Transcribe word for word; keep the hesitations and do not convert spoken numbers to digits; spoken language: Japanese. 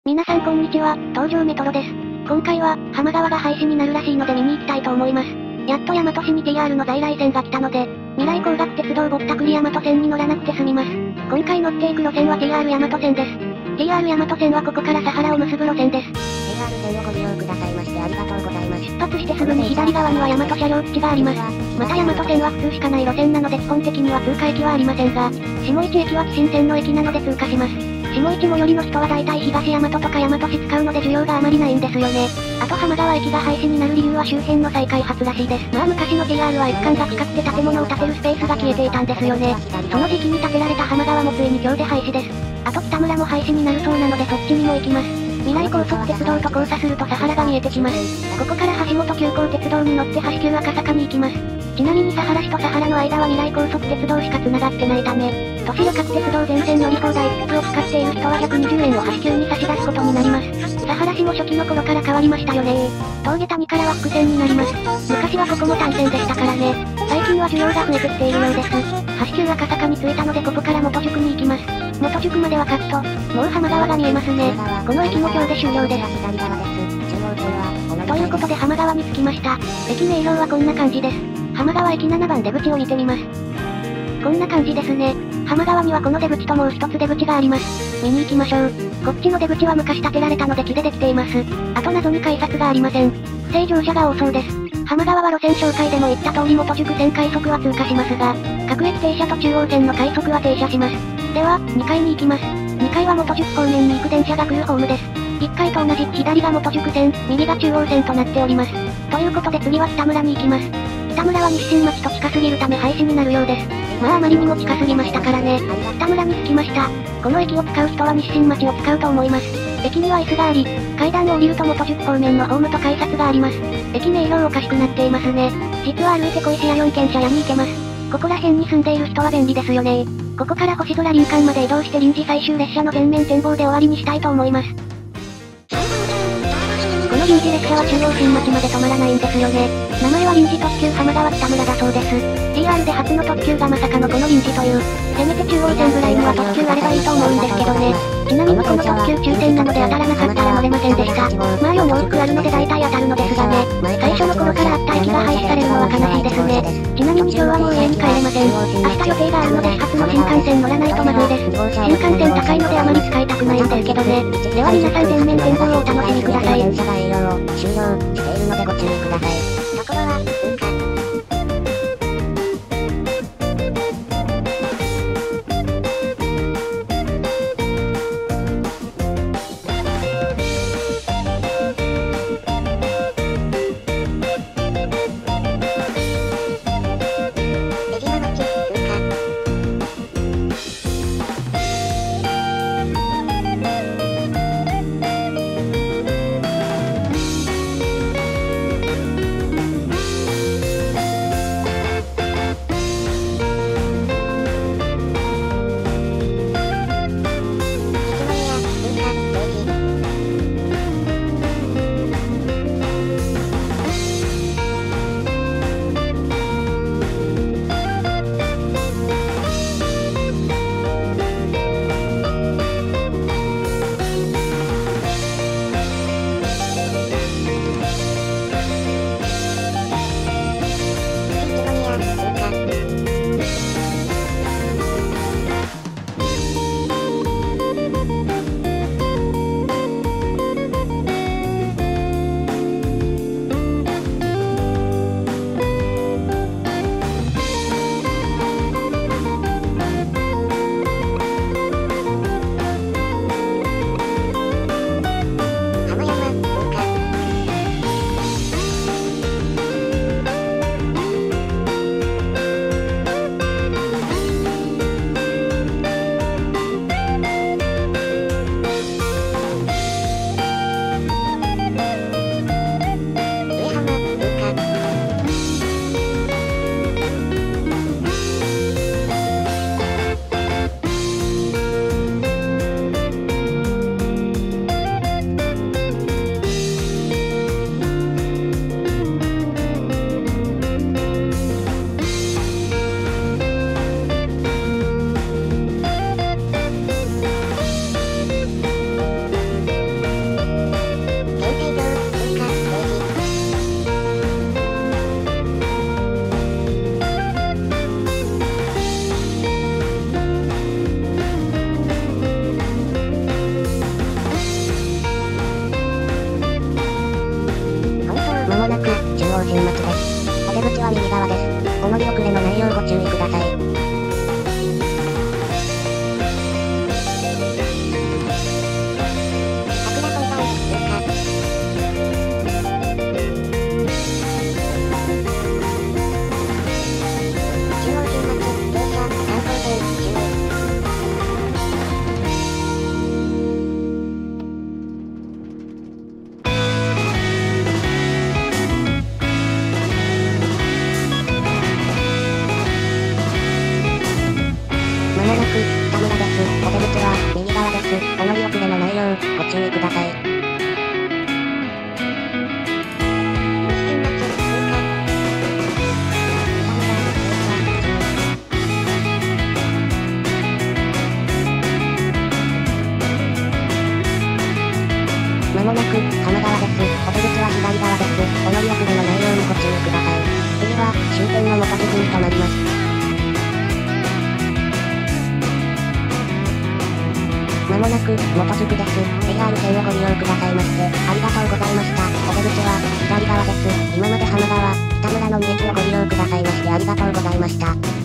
皆さんこんにちは、東上メトロです。今回は、浜川が廃止になるらしいので見に行きたいと思います。やっと大和市に ティーアール の在来線が来たので、未来工学鉄道ぼったくり大和線に乗らなくて済みます。今回乗っていく路線は ティーアール 大和線です。ティーアール 大和線はここからサハラを結ぶ路線です。 ティーアール 線をご利用くださいましてありがとうございます。 出発してすぐに左側には大和車両基地があります。また大和線は普通しかない路線なので基本的には通過駅はありませんが、下市駅は紀新線の駅なので通過します。下市最寄りの人は大体東大和とか大和市使うので需要があまりないんですよね。あと浜川駅が廃止になる理由は周辺の再開発らしいです。まあ昔の ティーアール はいっかんが近くて建物を建てるスペースが消えていたんですよね。その時期に建てられた浜川もついに今日で廃止です。あと北村も廃止になるそうなのでそっちにも行きます。未来高速鉄道と交差するとサハラが見えてきます。ここから橋本急行鉄道に乗って橋急赤坂に行きます。ちなみにサハラ市とサハラの間は未来高速鉄道しか繋がってないため、都市旅客鉄道全線乗り放題いつつつを使っている人はひゃくにじゅうえんを橋急に差し出すことになります。サハラ市も初期の頃から変わりましたよね。峠谷からは伏線になります。昔はここも単線でしたからね。最近は需要が増えてきているようです。橋急赤坂に着いたのでここから元宿に行きます。元宿まではカット。もう浜川が見えますね。この駅も今日で終了です。ということで浜川に着きました。駅名標はこんな感じです。浜川駅ななばん出口を見てみます。こんな感じですね。浜川にはこの出口ともう一つ出口があります。見に行きましょう。こっちの出口は昔建てられたので木でできています。あと謎に改札がありません。不正乗車が多そうです。浜川は路線紹介でも言った通り元宿線快速は通過しますが、各駅停車と中央線の快速は停車します。では、にかいに行きます。にかいは元宿方面に行く電車が来るホームです。いっかいと同じ左が元宿線、右が中央線となっております。ということで次は北村に行きます。北村は日進町と近すぎるため廃止になるようです。まああまりにも近すぎましたからね。北村に着きました。この駅を使う人は日進町を使うと思います。駅には椅子があり、階段を降りると元宿方面のホームと改札があります。駅名標おかしくなっていますね。実は歩いて小石や四軒茶屋に行けます。ここら辺に住んでいる人は便利ですよね。ここから星空林間まで移動して臨時最終列車の全面展望で終わりにしたいと思います。この臨時列車は中央新町まで止まらないんですよね。名前は臨時特急浜川北村だそうです。ティーアール で初の特急がまさかのこの臨時という。せめて中央線ぐらいには特急あればいいと思うんですけどね。ちなみにこの特急抽選なので当たらなかったら乗れませんでした。まあよん往復あるので大体当たるのですがね。最初の頃からあった駅が廃止されるのは悲しいですね。ちなみに今日はもう家に帰れません。明日予定があるので始発の新幹線乗らないとまずいです。新幹線高いのであまり使いたくないんですけどね。では皆さん全面展望をお楽しみください。 電車が営業を終了しているのでご注意ください。ところは、うんか。 新町です。お出口は右側です。お乗り遅れのないようご注意ください。 桜本番、通過。中央新町、停車、さん号線、注意。 まもなく、田村です。お出口は、右側です。お乗り遅れのないよう、ご注意ください。 西新町、通過。田村、停車、注意。 まもなく、浜川です。お出口は左側です。お乗り遅れのないようにご注意ください。次は、終点の元宿に停まります。まもなく、元宿です。ジェイアール 線をご利用くださいまして、ありがとうございました。お出口は、左側です。今まで浜川、北村のに駅をご利用くださいましてありがとうございました。